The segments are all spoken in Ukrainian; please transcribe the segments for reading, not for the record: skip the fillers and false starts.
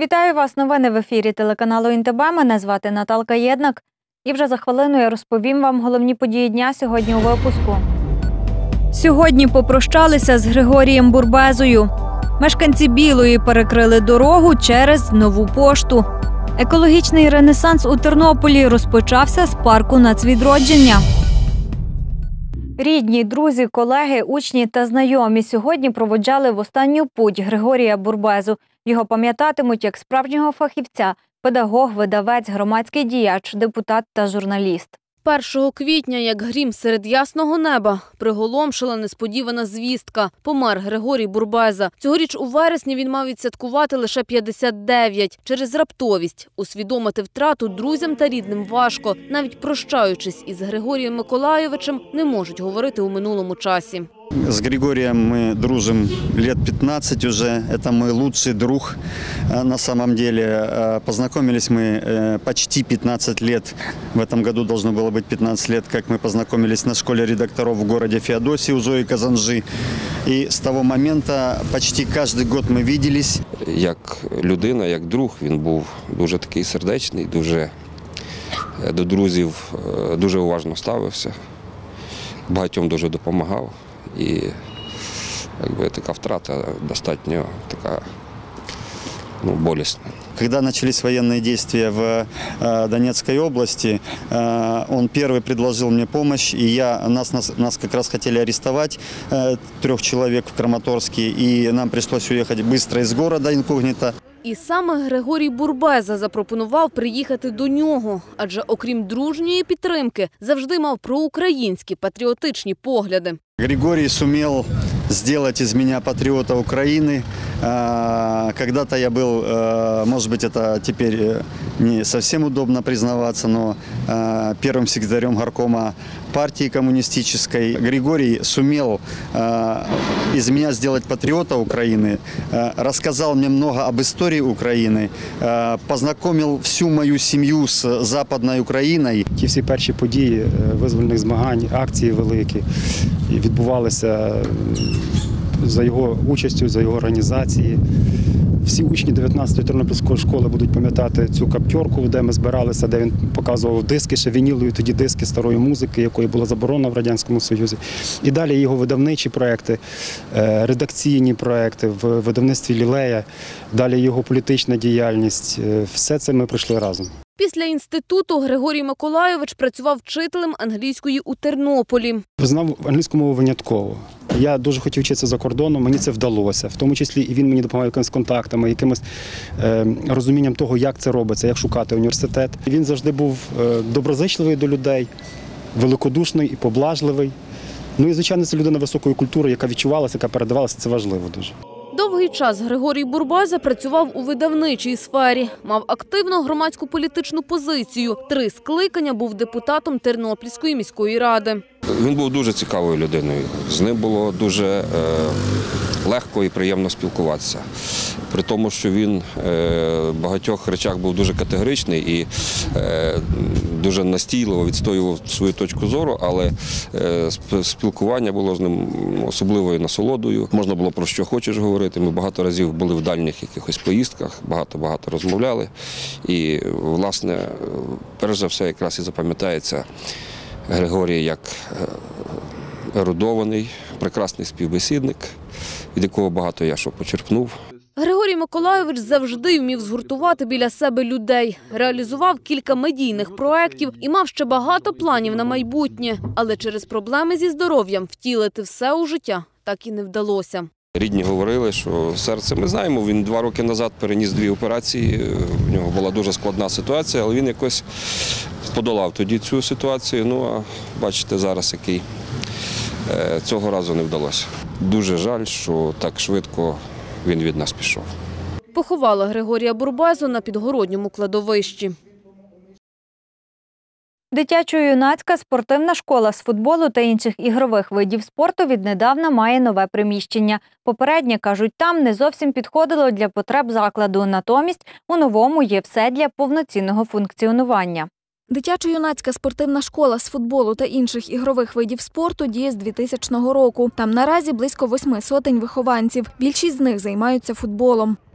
Вітаю вас! Новини в ефірі телеканалу ІНТБ. Мене звати Наталка Єднак. І вже за хвилину я розповім вам головні події дня сьогодні у випуску. Сьогодні попрощалися з Григорієм Бурбезою. Мешканці Білої перекрили дорогу через Нову пошту. Екологічний ренесанс у Тернополі розпочався з парку нацвідродження. Рідні, друзі, колеги, учні та знайомі сьогодні проводжали в останню путь Григорія Бурбезу. Його пам'ятатимуть як справжнього фахівця, педагог, видавець, громадський діяч, депутат та журналіст. 1 квітня, як грім серед ясного неба, приголомшила несподівана звістка. Помер Григорій Бурбеза. Цьогоріч у вересні він мав відсвяткувати лише 59. Через раптовість усвідомити втрату друзям та рідним важко. Навіть прощаючись із Григорієм Миколайовичем, не можуть говорити у минулому часі. С Григорием мы дружим лет 15 уже. Это мой лучший друг на самом деле. Познакомились мы почти 15 лет. В этом году должно было быть 15 лет, как мы познакомились на школе редакторов в городе Феодосии у Зои Казанжи. И с того момента почти каждый год мы виделись. Як людина, як друг, він був дуже такий сердечний, дуже до друзів дуже уважно ставився, багатьом дуже допомагав. І така втрата достатньо така, болісна. Когда начались военные действия в Донецкой области, он первый предложил мне помощь, и нас как раз хотели арестовать, 3 человек в Краматорске, и нам пришлось уехать быстро из города инкогнито. І саме Григорій Бурбеза запропонував приїхати до нього, адже окрім дружньої підтримки, завжди мав проукраїнські патріотичні погляди. Григорий сумел сделать из меня патриота Украины. Когда-то я был, может быть, это теперь не совсем удобно признаваться, но первым секретарем горкома партии коммунистической. Григорий сумел из меня сделать патриота Украины, рассказал мне много об истории Украины, познакомил всю мою семью с Западной Україною. Ті всі перші події визвольних змагань, акції великі відбувалися за його участю, за його організації. Всі учні 19-ї Тернопільської школи будуть пам'ятати цю каптьорку, де ми збиралися, де він показував диски, ще вінілові тоді диски старої музики, якої була заборонена в Радянському Союзі. І далі його видавничі проекти, редакційні проекти в видавництві «Лілея», далі його політична діяльність. Все це ми пройшли разом. Після інституту Григорій Миколайович працював вчителем англійської у Тернополі. Знав англійську мову винятково. Я дуже хотів вчитися за кордоном, мені це вдалося. В тому числі і він мені допомагав якимись контактами, якимось розумінням того, як це робиться, як шукати університет. Він завжди був доброзичливий до людей, великодушний і поблажливий. Ну і, звичайно, це людина високої культури, яка відчувалася, яка передавалася, це важливо дуже. Довгий час Григорій Бурбеза працював у видавничій сфері, мав активну громадську політичну позицію. 3 скликання був депутатом Тернопільської міської ради. Він був дуже цікавою людиною. З ним було дуже легко і приємно спілкуватися. При тому, що він в багатьох речах був дуже категоричний і дуже настійливо відстоював свою точку зору, але спілкування було з ним особливою насолодою. Можна було про що хочеш говорити. Ми багато разів були в дальніх якихось поїздках, багато розмовляли. І, власне, перш за все, якраз і запам'ятається Григорій як ерудований, прекрасний співбесідник, від якого багато я що почерпнув. Григорій Миколайович завжди вмів згуртувати біля себе людей, реалізував кілька медійних проєктів і мав ще багато планів на майбутнє. Але через проблеми зі здоров'ям втілити все у життя так і не вдалося. Рідні говорили, що серце, ми знаємо, він 2 роки назад переніс 2 операції, в нього була дуже складна ситуація, але він якось подолав тоді цю ситуацію. Ну, а бачите, зараз який цього разу не вдалося. Дуже жаль, що так швидко він від нас пішов. Поховали Григорія Бурбезу на Підгородньому кладовищі. Дитячо-юнацька спортивна школа з футболу та інших ігрових видів спорту віднедавна має нове приміщення. Попереднє, кажуть, там не зовсім підходило для потреб закладу, натомість у новому є все для повноцінного функціонування. Дитячо-юнацька спортивна школа з футболу та інших ігрових видів спорту діє з 2000 року. Там наразі близько 800 вихованців. Більшість з них займаються футболом.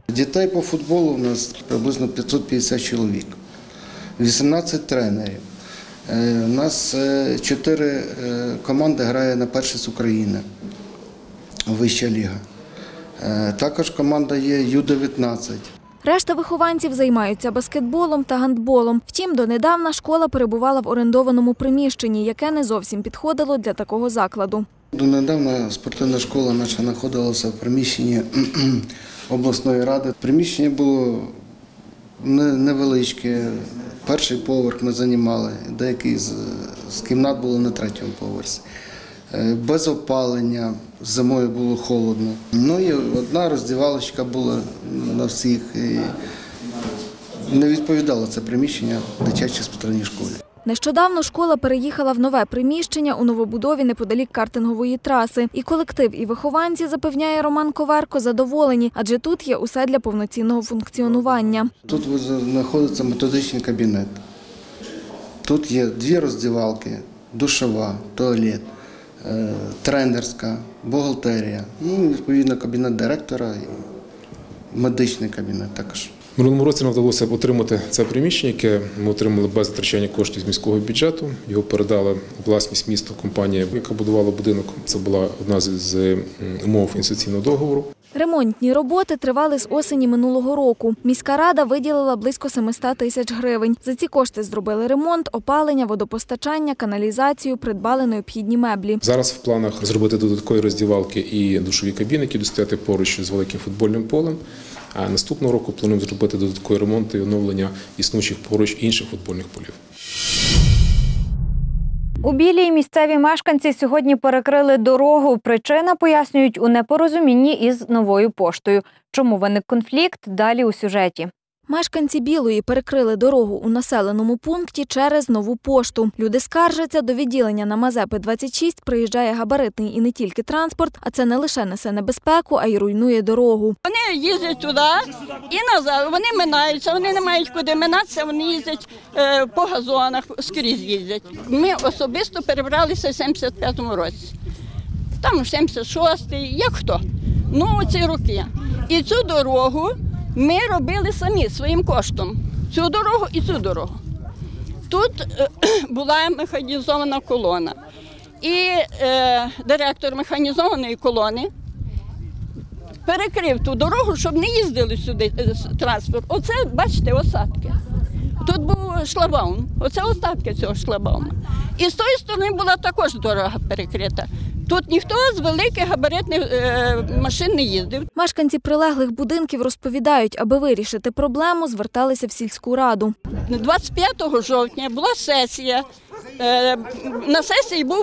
Дітей по футболу у нас приблизно 550 чоловік, 18 тренерів. У нас 4 команди грає на першість України, вища ліга. Також команда є Ю-19. Решта вихованців займаються баскетболом та гандболом. Втім, донедавна школа перебувала в орендованому приміщенні, яке не зовсім підходило для такого закладу. Донедавна спортивна школа наша знаходилася в приміщенні обласної ради. Приміщення було невеличке, перший поверх ми займали, деякі з кімнат були на третьому поверсі. Без опалення, зимою було холодно. Ну і одна роздівалочка була на всіх. І не відповідало це приміщення дитячій спортивній школі. Нещодавно школа переїхала в нове приміщення у новобудові неподалік картингової траси. І колектив, і вихованці, запевняє Роман Коверко, задоволені, адже тут є усе для повноцінного функціонування. Тут знаходиться методичний кабінет. Тут є 2 роздівалки, душова, туалет, тренерська, бухгалтерія, ну і відповідно кабінет директора і медичний кабінет також. В минулому році нам вдалося отримати це приміщення, яке ми отримали без витрачання коштів з міського бюджету. Його передала власність міста компанія, яка будувала будинок. Це була одна з умов інвестиційного договору. Ремонтні роботи тривали з осені минулого року. Міська рада виділила близько 700 тисяч гривень. За ці кошти зробили ремонт, опалення, водопостачання, каналізацію, придбали необхідні меблі. Зараз в планах зробити додаткові роздівалки і душові кабіни, які достояти поруч з великим футбольним полем. А наступного року плануємо зробити додаткові ремонти і оновлення існуючих поруч інших футбольних полів. У Білій місцеві мешканці сьогодні перекрили дорогу. Причина, пояснюють, у непорозумінні із новою поштою. Чому виник конфлікт? Далі у сюжеті. Мешканці Білої перекрили дорогу у населеному пункті через нову пошту. Люди скаржаться, до відділення на Мазепи 26 приїжджає габаритний і не тільки транспорт, а це не лише несе небезпеку, а й руйнує дорогу. Вони їздять туди і назад, вони минаються, вони не мають куди минатися, вони їздять по газонах, скрізь їздять. Ми особисто перебралися в 75-му році, там в 76-й, як хто, ну ці роки. І цю дорогу ми робили самі своїм коштом, цю дорогу і цю дорогу. Тут була механізована колона. І директор механізованої колони перекрив ту дорогу, щоб не їздили сюди транспорт. Оце, бачите, осадки. Тут був шлагбаум, оце остатки цього шлагбаума. І з тої сторони була також дорога перекрита. Тут ніхто з великих габаритних машин не їздив. Мешканці прилеглих будинків розповідають, аби вирішити проблему, зверталися в сільську раду. 25 жовтня була сесія. На сесії був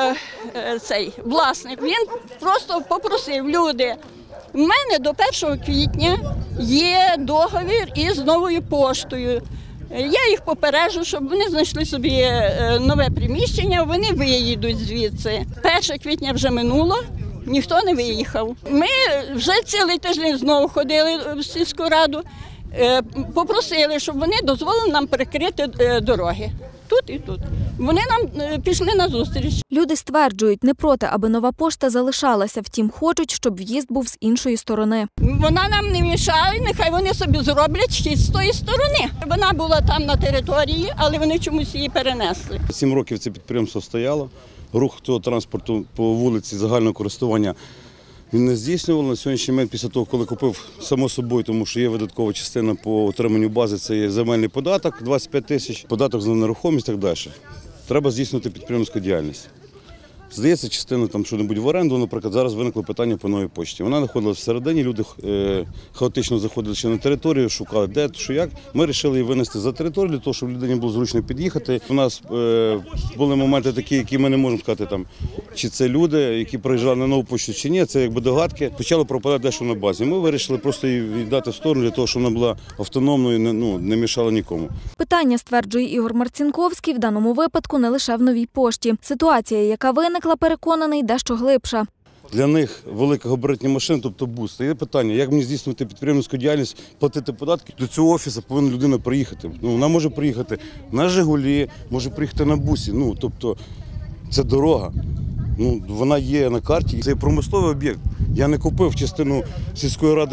цей власник. Він просто попросив: люди, в мене до 1 квітня є договір із новою поштою. Я їх попереджу, щоб вони знайшли собі нове приміщення, вони виїдуть звідси. 1 квітня вже минуло, ніхто не виїхав. Ми вже цілий тиждень знову ходили в сільську раду, попросили, щоб вони дозволили нам перекрити дороги. Тут і тут. Вони нам пішли на зустріч. Люди стверджують, не проти, аби нова пошта залишалася, втім хочуть, щоб в'їзд був з іншої сторони. Вона нам не мішає, нехай вони собі зроблять хід з тої сторони. Вона була там на території, але вони чомусь її перенесли. 7 років це підприємство стояло, рух того транспорту по вулиці загального користування він не здійснював. На сьогоднішній момент, після того, коли купив, само собою, тому що є видаткова частина по отриманню бази, це є земельний податок 25 тисяч, податок за нерухомість і так далі. Треба здійснювати підприємську діяльність. Здається, частина там що-небудь в оренду, наприклад, зараз виникло питання по новій пошті. Вона знаходилася всередині, люди хаотично заходили ще на територію, шукали де, що як. Ми вирішили її винести за територію, для того, щоб людині було зручно під'їхати. У нас були моменти такі, які ми не можемо сказати, там, чи це люди, які приїжджали на нову пошту, чи ні, це якби догадки. Почали пропадати дещо на базі. Ми вирішили просто її віддати в сторону, для того, щоб вона була автономною, не мішала нікому. Питання, стверджує Ігор Марцінковський, в даному випадку не лише в новій пошті. Ситуація, яка виникла, переконаний, дещо глибша. Для них велика габаритні машини, тобто бус. Є питання, як мені здійснювати підприємницьку діяльність, платити податки. До цього офісу повинна людина приїхати. Вона може приїхати на «Жигулі», може приїхати на бусі. Тобто це дорога. Вона є на карті. Це промисловий об'єкт. Я не купив частину сільської ради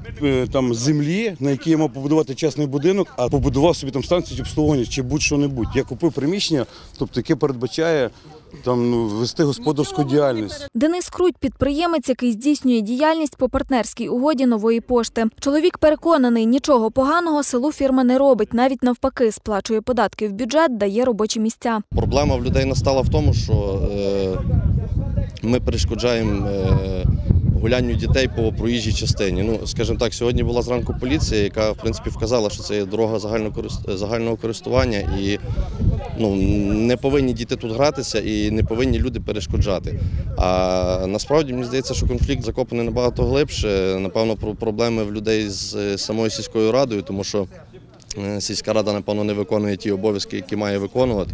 там землі, на якій я мав побудувати частний будинок, а побудував собі там станцію обслуговування чи будь-що-небудь. Я купив приміщення, тобто яке передбачає там вести господарську діяльність. Денис Круть – підприємець, який здійснює діяльність по партнерській угоді Нової пошти. Чоловік переконаний, нічого поганого селу фірма не робить, навіть навпаки, сплачує податки в бюджет, дає робочі місця. Проблема в людей настала в тому, що ми перешкоджаємо гулянню дітей по проїжджій частині. Ну, скажімо так, сьогодні була зранку поліція, яка, в принципі, вказала, що це є дорога загального користування і не повинні діти тут гратися і не повинні люди перешкоджати. А насправді, мені здається, що конфлікт закопаний набагато глибше. Напевно, проблеми в людей з самою сільською радою, тому що сільська рада, напевно, не виконує ті обов'язки, які має виконувати.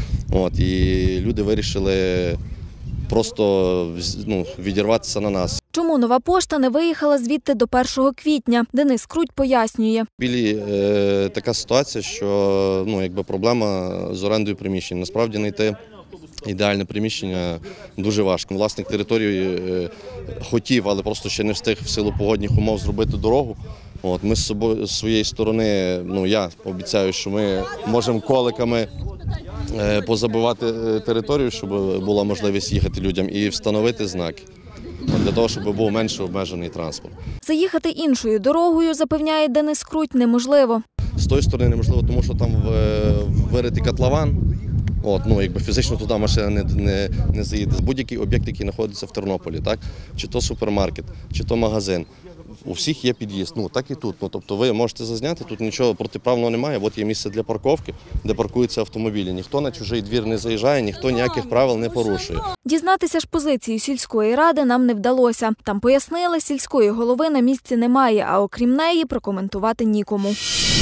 І люди вирішили просто відірватися на нас. Чому Нова пошта не виїхала звідти до 1 квітня? Денис Круть пояснює. В Білій така ситуація, що проблема з орендою приміщень. Насправді знайти ідеальне приміщення дуже важко. Власник території хотів, але просто ще не встиг в силу погодних умов зробити дорогу. Ми з своєї сторони, я обіцяю, що ми можемо коликами позабивати територію, щоб була можливість їхати людям, і встановити знаки, для того, щоб був менше обмежений транспорт. Заїхати іншою дорогою, запевняє Денис Круть, неможливо. З тої сторони неможливо, тому що там виритий котлован, фізично туди машина не заїде. Будь-який об'єкт, який знаходиться в Тернополі, так? Чи то супермаркет, чи то магазин. У всіх є під'їзд, так і тут. Тобто ви можете зазняти, тут нічого протиправного немає. От є місце для парковки, де паркуються автомобілі. Ніхто на чужий двір не заїжджає, ніхто ніяких правил не порушує. Дізнатися ж позицію сільської ради нам не вдалося. Там пояснили, сільської голови на місці немає, а окрім неї прокоментувати нікому.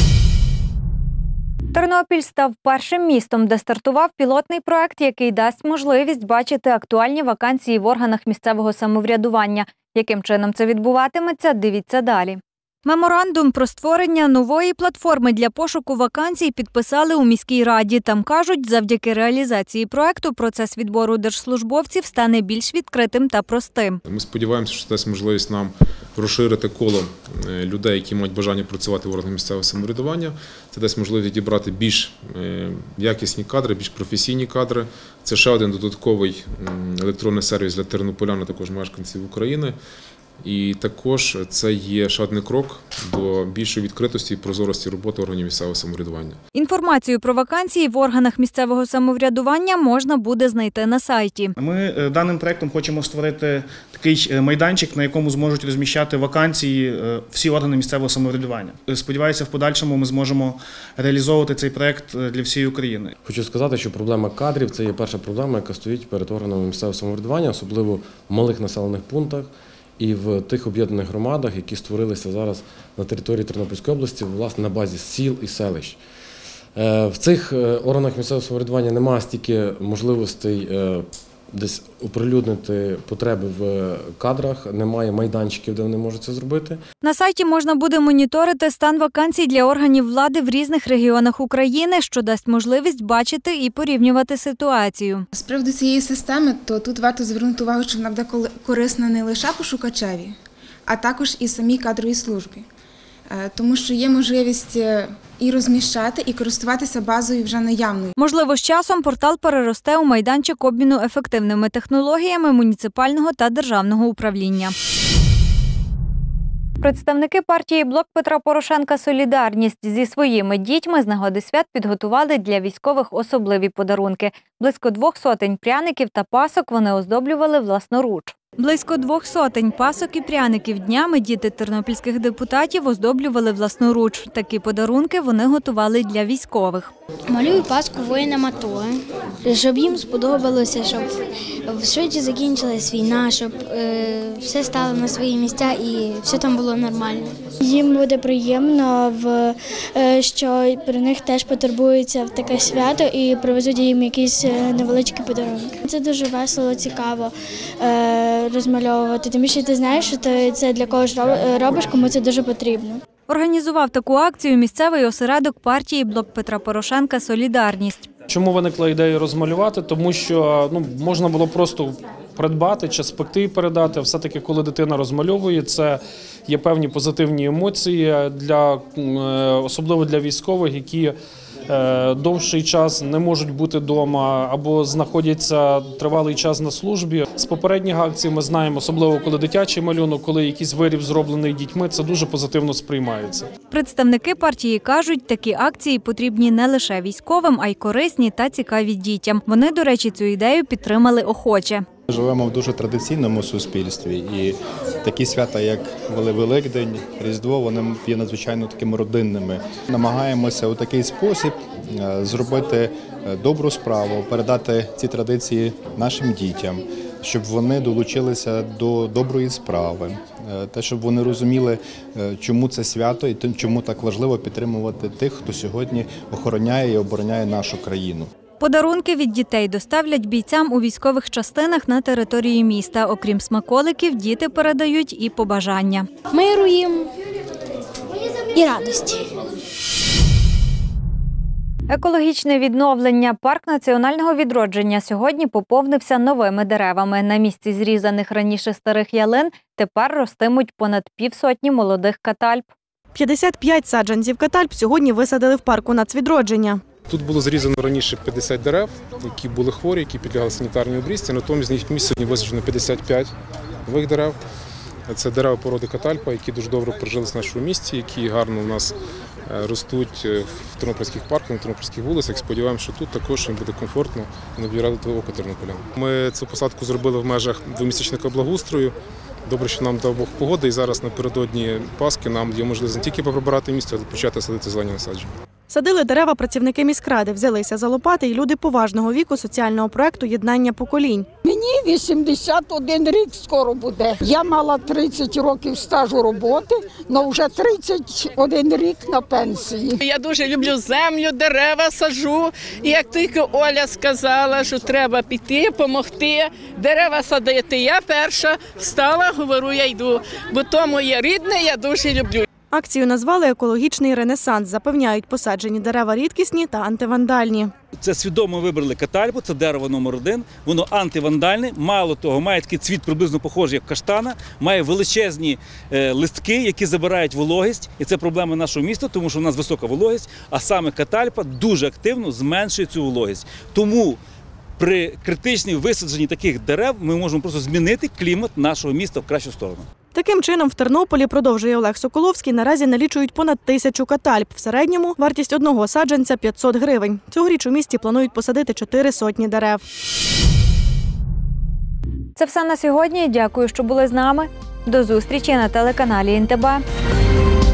Тернопіль став першим містом, де стартував пілотний проект, який дасть можливість бачити актуальні вакансії в органах місцевого самоврядування. Яким чином це відбуватиметься, дивіться далі. Меморандум про створення нової платформи для пошуку вакансій підписали у міській раді. Там кажуть, завдяки реалізації проекту процес відбору держслужбовців стане більш відкритим та простим. Ми сподіваємося, що це дасть можливість нам розширити коло людей, які мають бажання працювати в органах місцевого самоврядування. Це дасть можливість відібрати більш якісні кадри, більш професійні кадри. Це ще один додатковий електронний сервіс для тернополян, а також мешканців України. І також це є ще один крок до більшої відкритості і прозорості роботи органів місцевого самоврядування. Інформацію про вакансії в органах місцевого самоврядування можна буде знайти на сайті. Ми даним проектом хочемо створити такий майданчик, на якому зможуть розміщати вакансії всі органи місцевого самоврядування. Сподіваюся, в подальшому ми зможемо реалізовувати цей проект для всієї України. Хочу сказати, що проблема кадрів – це є перша проблема, яка стоїть перед органами місцевого самоврядування, особливо в малих населених пунктах і в тих об'єднаних громадах, які створилися зараз на території Тернопільської області, власне, на базі сіл і селищ. В цих органах місцевого самоврядування немає стільки можливостей десь оприлюднити потреби в кадрах, немає майданчиків, де вони можуть це зробити. На сайті можна буде моніторити стан вакансій для органів влади в різних регіонах України, що дасть можливість бачити і порівнювати ситуацію. З приводу цієї системи, то тут варто звернути увагу, що вона буде корисна не лише пошукачеві, а також і самій кадровій службі. Тому що є можливість і розміщати, і користуватися базою вже наявною. Можливо, з часом портал переросте у майданчик обміну ефективними технологіями муніципального та державного управління. Представники партії «Блок Петра Порошенка. Солідарність» зі своїми дітьми з нагоди свят підготували для військових особливі подарунки. Близько 200 пряників та пасок вони оздоблювали власноруч. Близько 200 пасок і пряників днями діти тернопільських депутатів оздоблювали власноруч. Такі подарунки вони готували для військових. Малюю паску воїнам АТО, щоб їм сподобалося, щоб швидше закінчилась війна, щоб все стало на свої місця і все там було нормально. Їм буде приємно, що про них теж потурбуються в таке свято і привезуть їм якісь невеличкі подарунки. Це дуже весело, цікаво розмальовувати, тому що ти знаєш, що ти це для когось робиш, кому це дуже потрібно. Організував таку акцію місцевий осередок партії «Блок Петра Порошенка. Солідарність». Чому виникла ідея розмалювати? Тому що можна було просто придбати чи спекти і передати. Все-таки, коли дитина розмальовує, це є певні позитивні емоції, особливо для військових, які довший час не можуть бути вдома або знаходяться тривалий час на службі. З попередніх акцій ми знаємо, особливо коли дитячий малюнок, коли якийсь виріб зроблений дітьми, це дуже позитивно сприймається. Представники партії кажуть, такі акції потрібні не лише військовим, а й корисні та цікаві дітям. Вони, до речі, цю ідею підтримали охоче. Ми живемо в дуже традиційному суспільстві, і такі свята, як Великдень, Різдво, вони є надзвичайно такими родинними. Намагаємося у такий спосіб зробити добру справу, передати ці традиції нашим дітям, щоб вони долучилися до доброї справи, те, щоб вони розуміли, чому це свято і чому так важливо підтримувати тих, хто сьогодні охороняє і обороняє нашу країну. Подарунки від дітей доставлять бійцям у військових частинах на території міста. Окрім смаколиків, діти передають і побажання. Миру їм і радості. Екологічне відновлення. Парк національного відродження сьогодні поповнився новими деревами. На місці зрізаних раніше старих ялин тепер ростимуть понад 50 молодих катальп. 55 саджанців катальп сьогодні висадили в парку нацвідродження. Тут було зрізано раніше 50 дерев, які були хворі, які підлягали санітарній обрізці. Натомість з них сьогодні висаджено 55 нових дерев. Це дерева породи катальпа, які дуже добре прижилися в нашому місті, які гарно у нас ростуть в тернопільських парках, на тернопільських вулицях. Сподіваємося, що тут також їм буде комфортно і не буде до ока тернополян. Ми цю посадку зробили в межах двомісячника благоустрою. Добре, що нам дав Бог погоди, і зараз напередодні Пасхи нам є можливість не тільки поприбирати місто, а й почати садити зелені насадження. Садили дерева працівники міськради, взялися за лопати і люди поважного віку соціального проєкту «Єднання поколінь». Мені 81 рік скоро буде. Я мала 30 років стажу роботи, але вже 31 рік на пенсії. Я дуже люблю землю, дерева саджу. І як тільки Оля сказала, що треба піти, допомогти, дерева садити, я перша встала, говорю, я йду, бо то моє рідне, я дуже люблю. Акцію назвали «Екологічний ренесанс». Запевняють, посаджені дерева рідкісні та антивандальні. Це свідомо вибрали катальпу, це дерево номер 1. Воно антивандальне, мало того, має такий цвіт приблизно похожий, як каштана, має величезні листки, які забирають вологість. І це проблема нашого міста, тому що в нас висока вологість, а саме катальпа дуже активно зменшує цю вологість. Тому при критичній висадженні таких дерев ми можемо просто змінити клімат нашого міста в кращу сторону. Таким чином, в Тернополі, продовжує Олег Соколовський, наразі налічують понад 1000 катальп. В середньому вартість одного саджанця – 500 гривень. Цьогоріч у місті планують посадити 400 дерев. Це все на сьогодні. Дякую, що були з нами. До зустрічі на телеканалі НТБ.